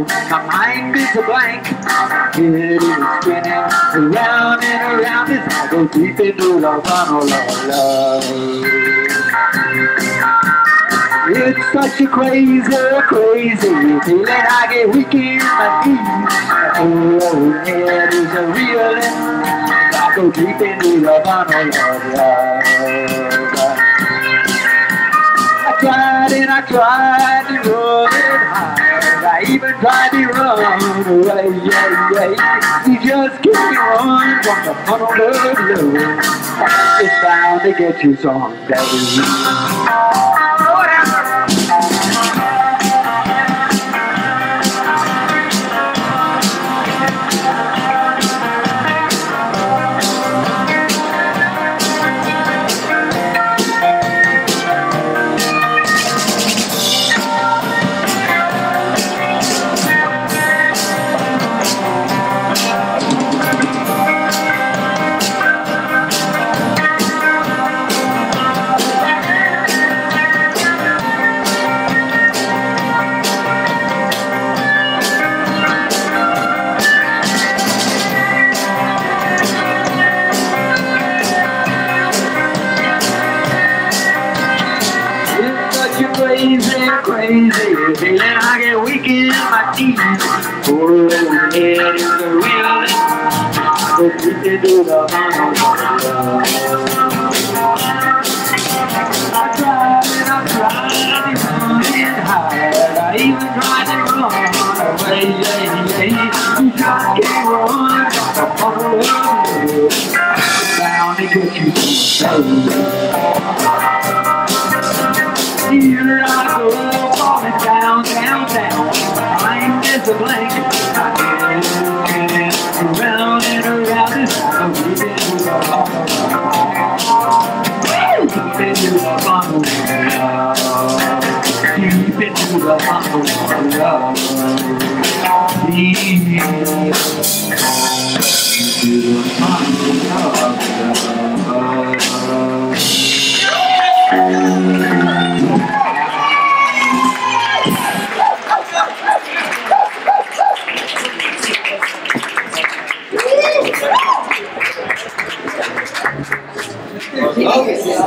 alone. My mind is a blank. It is spinning around and around as I go deep into the funnel of love. It's such a crazy, crazy feeling. I get weak in my knees. Oh, it is a reeling. I go deep into the funnel of love. I tried and I tried to run it hard. I even tried to run away, You just can't run from the funnel of love. It's bound to get you someday. Crazy feeling, I get weak in my knees. Oh, it is a real I go deep into the funnel of love. I tried and I tried to run it hard. I even tried to run away, You just can't run from the funnel of love. It's bound to get you someday. Here I go, falling down, down, down. Mind is a blank. I get around and around this. I'm deep into the funnel Deep into the funnel Deep into the funnel Deep into the funnel Okay.